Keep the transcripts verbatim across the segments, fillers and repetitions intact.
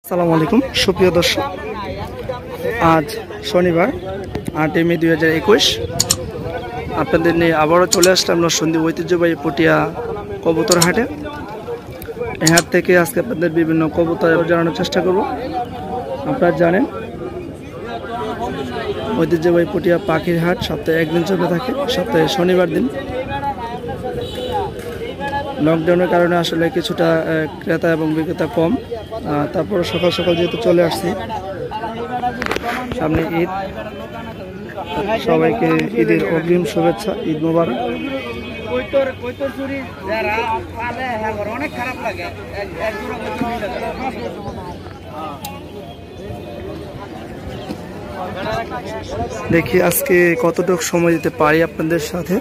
আসসালামু আলাইকুম সুপ্রিয় দর্শক, আজ শনিবার আটই মে দুই হাজার একুশ আপনাদের নিয়ে আবারও চলে আসলাম নরসিংদী ঐতিহ্যবাহী পটিয়া কবুতর হাটে। এই হাট থেকে আজকে আপনাদের বিভিন্ন কবুতর জানানোর চেষ্টা করব। আপনারা জানেন ঐতিহ্যবাহী পটিয়া পাখির হাট সপ্তাহে একদিন চলে থাকে, সপ্তাহে শনিবার দিন। লকডাউনের কারণে আসলে কিছুটা ক্রেতা এবং বিক্রেতা কম, তারপর সকাল সকাল যেহেতু চলে আসছি, সামনে ঈদ, সবাইকে ঈদের অগ্রিম শুভেচ্ছা, ঈদ মোবারক। দেখি আজকে কতটুকু সময় দিতে পারি আপনাদের সাথে।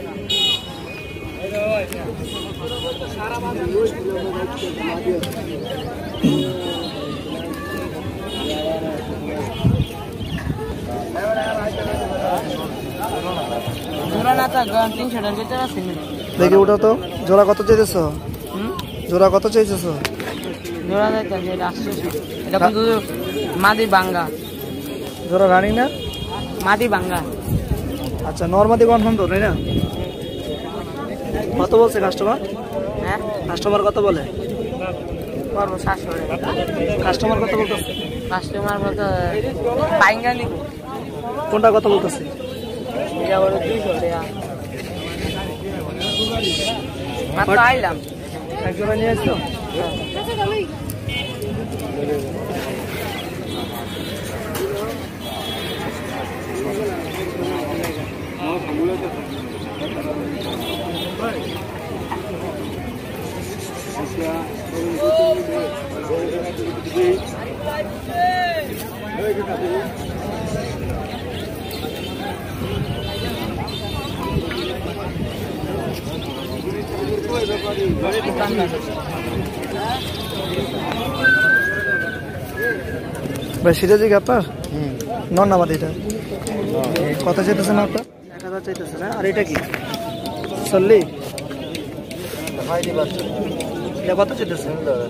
দেখি ওটা তো জোড়া কত চাইতেছ? জোড়া কত চাইতেছ? মাদি বাঙ্গা জোড়া রানিং না? মাদি বাঙ্গা। আচ্ছা, নর্মাদি কনফার্ম তো, তাই না? কত বলছে কাস্টমার? হ্যাঁ, কাস্টমার কত বলে? করবো সাতশো। কাস্টমার কত বলতেছে? কাস্টমার বলতে বাঙ্গা নিব। কোনটা কত বলতেছে? এটা বলো দুইশো টাকা। মাত্র আইলাম, এক জোড়া নিয়ে আসছো? ভাই সিরাজি কি আপনার? নন নামাদি, এটা কত চাইতেছেন আপনার? এক হাজার চাইতেছে না? আর এটা কি চল্লি? এটা কত চাইতেছেন?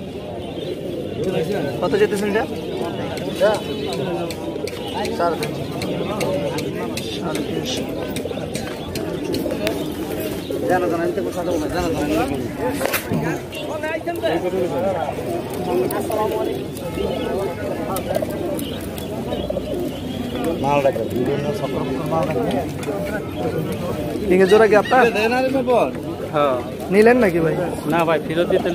কত চাইতেছেন এটা? সাড়ে তিনশো। জানো জানা নিতে কথা বলে জানো জানা মাল রাখবে, বিভিন্ন সকল মাল রাখবে। ঠিক আছে, জোড়া কি আপনার? হ্যাঁ, নিলেন নাকি ভাই? না ভাই, ফেরত দিতে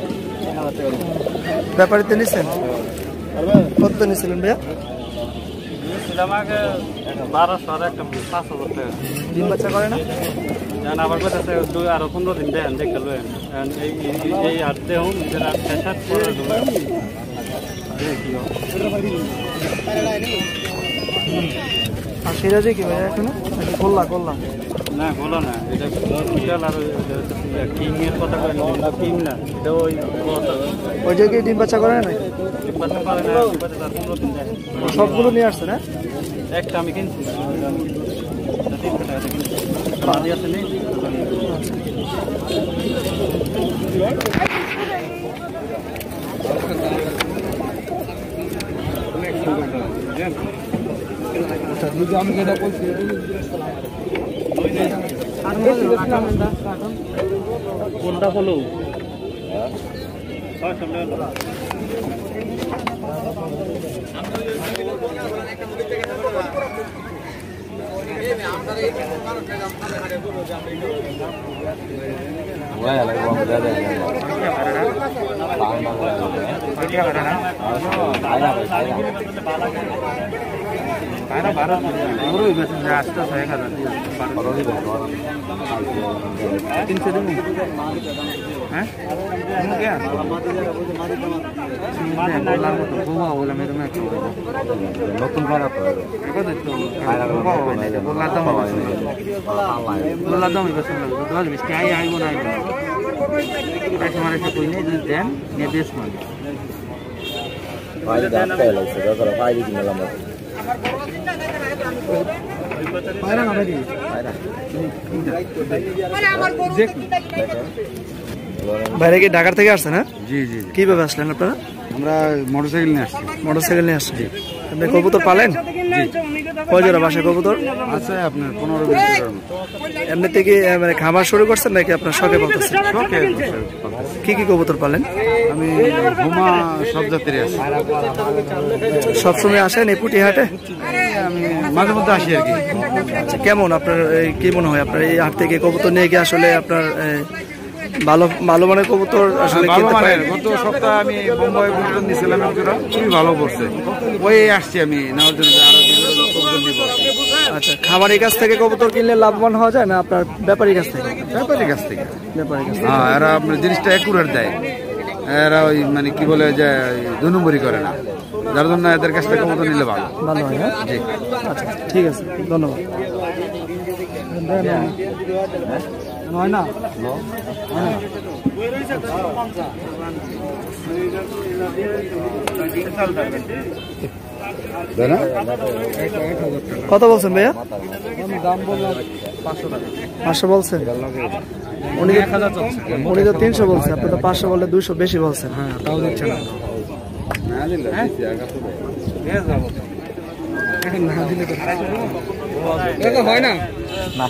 ব্যাপারিতে নিচ্ছেন? কত নিয়েছিলেন ভাইয়া? বারোশো আর একটা পাঁচ হাজার টাকা। ডিম বাচ্চা করে না? আমার কাছে দুই আরো পনেরো দিন দেন দেখে লুন এই আটতে হোক আর সিরাজি কি ভাই এখনো গোল্লা গোল্লা? না গোলা না, এটা বিশাল। আর কিংয়ের কথা কিং না, এটা ওই ওই জায়গায় ডিম বাচ্চা করে না? ডিম বাচ্চা করে না, ডিম বাচ্চা তার পনেরো দিন দেয়। সবগুলো নিয়ে আসছে না? একটা আমি কিনছি, তিনশো টাকা কিনছি। মাদি আছে নেই? আমি যেটা বলছি কোনটা হলো তিনশো দিন। হ্যাঁ নতুন আইব না দেন নিয়ে মানে বাইরে কি ঢাকার থেকে আসছেন? হ্যাঁ জি জি। কিভাবে আসলেন আপনারা? আমরা মোটরসাইকেল নিয়ে আসছি। মোটরসাইকেল নিয়ে আসছি। আপনি কবুতর পালেন? কয় জোড়া বাসায় কবুতর আছে? আপনার পনেরো বিশ জোড়ার মতো। এমনি থেকে মানে খাবার শুরু করছেন নাকি আপনার শখে পালতেছেন? কি কি কবুতর পালেন? আমি ঘুমা সব জাতেরই আছে। সবসময় আসেন এই পুটিহাটে? আমি মাঝে মধ্যে আসি আর কি। আচ্ছা, কেমন আপনার কি মনে হয় আপনার এই হাট থেকে কবুতর নিয়ে গিয়ে আসলে আপনার ভালো ভালো মানের কবুতর আসলে কিনতে পারেন? গত সপ্তাহে আমি বোম্বাই কবুতর নিয়েছিলাম এক জোড়া, খুবই ভালো করছে। ওই আসছি আমি নেওয়ার জন্য আরো কবুতর নিব। আচ্ছা, খামারের কাছ থেকে কবুতর কিনলে লাভবান হওয়া যায় না আপনার ব্যাপারীর কাছ থেকে? ব্যাপারীর কাছ থেকে। ব্যাপারীর কাছ হ্যাঁ, এরা আপনার জিনিসটা একুরেট দেয়। এরা ওই মানে কি বলে যে দুই নম্বরই করে না, যার জন্য এদের কাছ থেকে কবুতর নিলে ভালো ভালো হয়। হ্যাঁ, জি। আচ্ছা, ঠিক আছে, ধন্যবাদ। হয় না কত বলছেন ভাইয়া? দাম বললাম পাঁচশো টাকা। পাঁচশো বলছেন? উনি উনি তো তিনশো বলছে, আপনি তো পাঁচশো বললে দুইশো বেশি বলছেন। হ্যাঁ, তাও দিচ্ছে না। হয় না না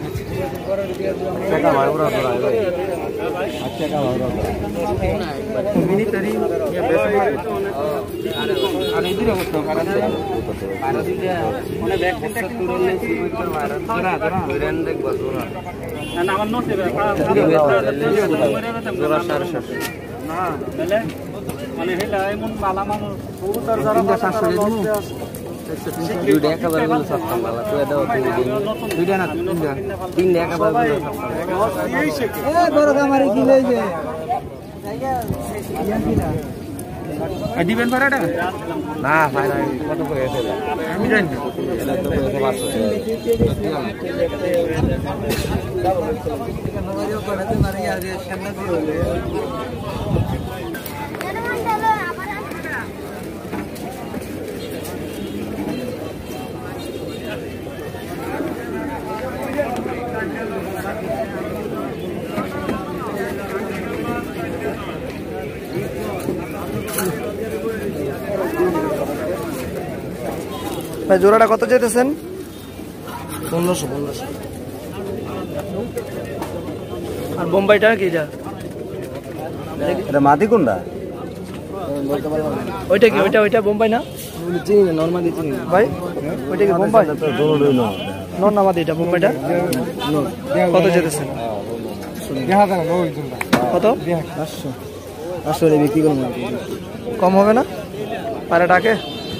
দুইটা একেবারে সস্তাম বাবা, তুই দাও দুইটা না তিনটা তিনটা একেবারে বড় কামারি কিনে যে দিবেন ভাড়াটা? না ভাই কত করে এসে আমি জানি না। ভাই জোড়াটা কত যেতেছেন? পনেরোশো পনেরোশো। আর বোম্বাইটা কি যা? এটা মাটি কোনটা? ওইটা কি? ওইটা ওইটা বোম্বাই না চিনি না, নর্মালি চিনি না ভাই। ওইটা কি বোম্বাই? নন না মাদি, এটা বোম্বাইটা কত যেতেছেন? কত? পাঁচশো পাঁচশো বিক্রি করবো। কম হবে না? পারে ডাকে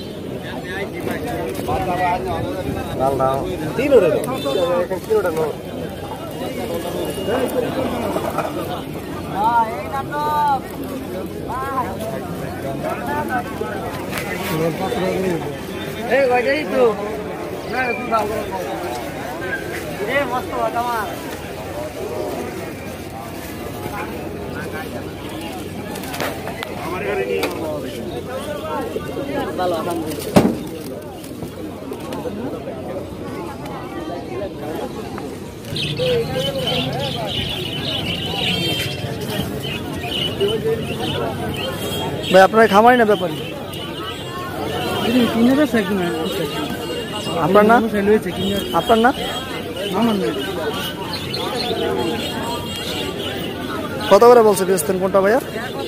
ভাই আপনার খামারি না ব্যাপারী? আপনার না? আপনার না? কত করে বলছে বেচতেন কোনটা ভাইয়া?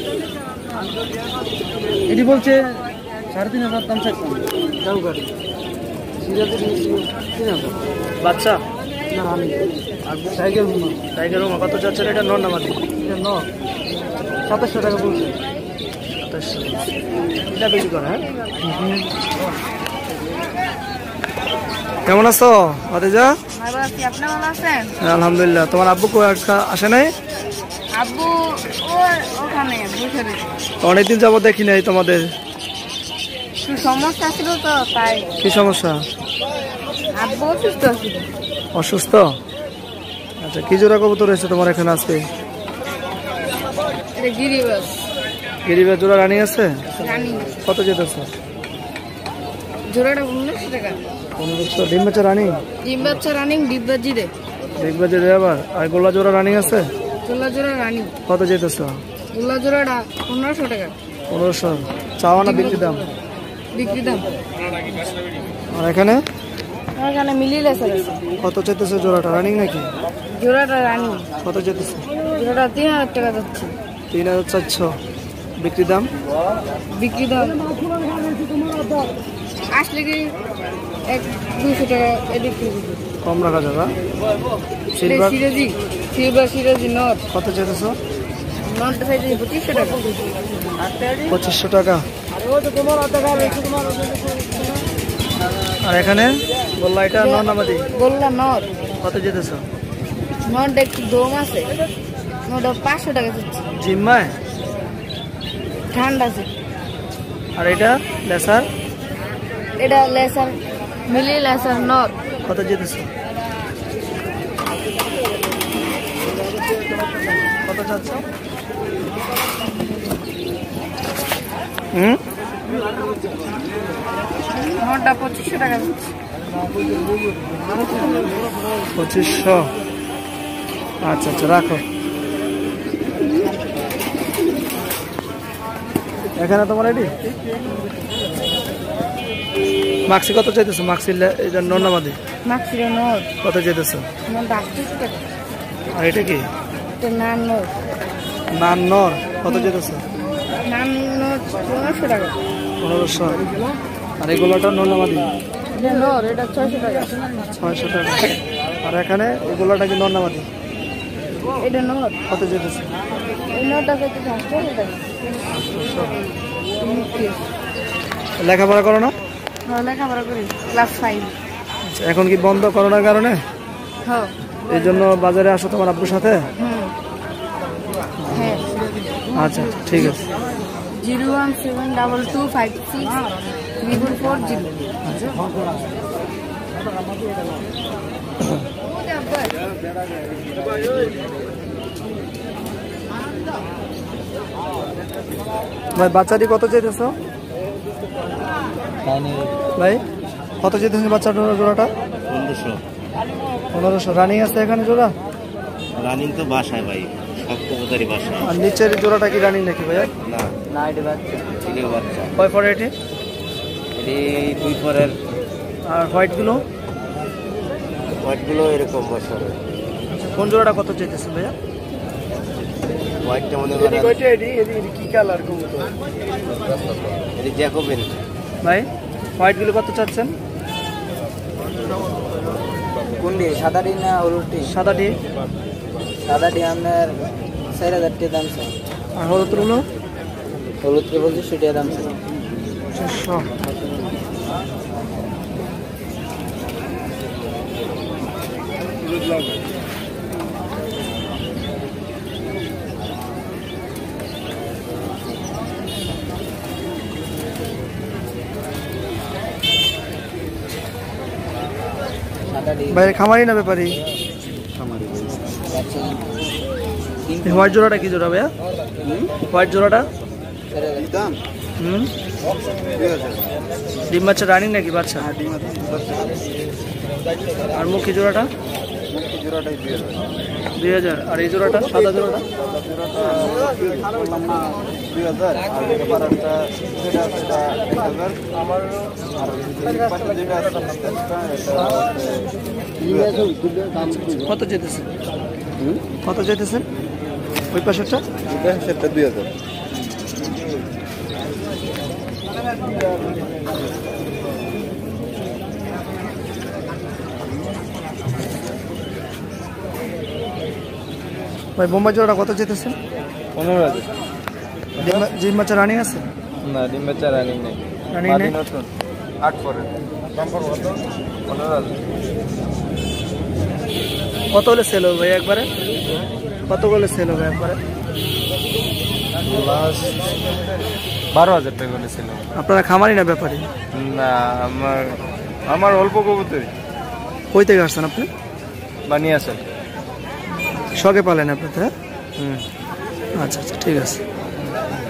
এটি বলছে সাড়ে তিন হাজার দাম চাইতাম। বাচ্চা সাইকেল টাইগার রুমা কত যাচ্ছে? এটা নন নামাদি ন সাতাশশো টাকা বলছে। সাতাশশো এটা বেশি করে। হ্যাঁ, কেমন আছো ভাতিজা? ভালো আছি, আপনি ভালো আছেন? আলহামদুলিল্লাহ। তোমার আব্বু কো আসে নাই? আব্বু ও ওখানে বসে রয়েছে। অনেকদিন যাবত দেখি নাই তোমাদের। একটু সমস্যা ছিল তো তাই। কি সমস্যা? আব্বু অসুস্থ ছিল। অসুস্থ? আচ্ছা, কি জোড়া কবুতর রয়েছে তোমার এখানে আজকে? এটা গিরিবাস গিরিবাস জোড়া রানিং আছে? রানিং। কত যেতেছে? জোড়াটা পনেরোশো টাকা। পনেরোশো। ডিম বাচ্চা রানিং? ডিম বাচ্চা রানিং, ডিব্বাজি রে। ডিব্বাজি রে আবার। আর গোলা জোড়া রানিং আছে? গোলা জোড়া রানিং। কত যেতেছে? গোলা জোড়াটা পনেরোশো টাকা। পনেরোশো চাওয়া না বিক্রি দাম? বিক্রি দাম। আর এখানে আমার এখানে মিলিয়ে আছে। কত চাইতেছে জোড়াটা? রানিং নাকি? জোড়াটা রানিং। কত চাইতেছে? জোড়াটা তিন হাজার টাকা যাচ্ছে। তিন হাজার চারশো বিক্রি দাম? বিক্রি দাম আসলে কি এক দুশো টাকা এদিক কম রাখা যাবে। সিলভার সিরাজি সিলভার সিরাজি নট কত চাইতেছ? নটটা চাইছি পঁচিশশো টাকা। পঁচিশশো টাকা। আর এখানে বললা এটা নর্নামাদি? বললাম নট। কত যেতেছ? নটটা একটু দম আছে, নটটা পাঁচশো টাকা চাচ্ছি। জিম্মায় ঠান্ডা আছে। আর এটা লেসার? এটা লেসার মিলি লেসার নট। কত যেতেছ? কত চাচ্ছ? হুম নটটা পঁচিশশো টাকা যাচ্ছে। পঁচিশশো। আচ্ছা আচ্ছা রাখো। এখানে তোমার এটি মাক্সি কত চাইতেছো? মাক্সি এটা নর্নামাদি মাক্সির নট কত চাইতেছো? নটটা আটত্রিশ টাকা। আর এটা কি? এটা নান নট। নান নর কত চাইতেছো? নান নট পনেরোশো টাকা। পনেরোশো। আর এগুলোটা নর্নামাদি? এটা নট, এটা ছয়শো টাকা। ছয়শো টাকা। আর এখানে এগুলোটা কি নর্নামাদি? এটা নট কত যেতেছে? এই নটটা চাইতে আটশো টাকা। লেখাপড়া করো না? হ্যাঁ লেখাপড়া করি, ক্লাস ফাইভ। আচ্ছা, এখন কি বন্ধ করোনার কারণে? হ্যাঁ। এই জন্য বাজারে আসো তোমার আব্বুর সাথে? হুম হ্যাঁ। আচ্ছা ঠিক আছে। Zero one seven double two five six triple four zero. ভাই বাচ্চাটি কত চাইতেছ? ভাই কত চাইতেছ বাচ্চাটা জোড়াটা? পনেরোশো। পনেরোশো। রানিং আছে এখানে জোড়া? রানিং তো বাসায় ভাই, সব কবুতরই বাসায়। আর নিচের জোড়াটা কি রানিং নাকি ভাইয়া? না না এটা বাচ্চা এটিও বাচ্চা। কয় পরে এটি? এটি দুই পরের। আর হোয়াইটগুলো? হোয়াইটগুলো এরকম বছরের। কোন জোড়াটা কত চাইতেছে ভাইয়া? হোয়াইটটা মনে করেন কি কালার? এটি জ্যাকোবিন। ভাই হোয়াইটগুলো কত চাচ্ছেন? কোনটি সাদাটি না হলুদটি? সাদাটি। সাদাটি আপনার চার হাজার টাকা দাম স্যার। আর হলুদগুলো? হলুদকে বলছি সেটা দাম স্যার চারশো। সাদাটি ভাই খামারি না ব্যাপারি? হোয়াইট জোড়াটা কি জোড়া ভাইয়া? হোয়াইট জোড়াটা? দাম হুম ডিম বাচ্চা রানিং নাকি বাচ্চা? আর মুখী জোড়াটা? দুই হাজার। আর এই জোড়াটা সাদা জোড়াটা? কত যেতেছেন? কত যেতেছেন ওই পাশেরটা? দুই হাজার। ভাই বোম্বাই জোড়াটা কত যেতেছেন? পনেরো হাজার। জিম বাচ্চা রানিং আছে? না ডিম বাচ্চা রানিং নেই। রানিং নেই। নতুন আট পরে পনেরো হাজার। কত হলে সেল হবে ভাই একবারে? কত হলে সেল হবে একবারে? বারো হাজার টাকা করে ছিল। আপনারা খামারি না ব্যাপারি? না আমার আমার অল্প কবুতরই। কই থেকে আসছেন আপনি? বানিয়ে আসেন। শখে পালেন আপনি তো? হ্যাঁ হুম আচ্ছা আচ্ছা ঠিক আছে।